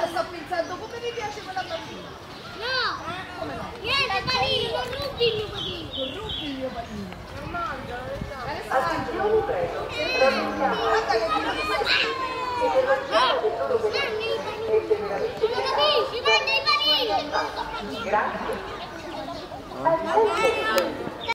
sto pensando come mi piace quella bambina. No! Come no? Niente panino, non rubi il mio panino! Non rubi il mio panino. Non mangia, Attenzione, prego. guarda che tiro di Non lo capisci? Manda i panini! Grazie.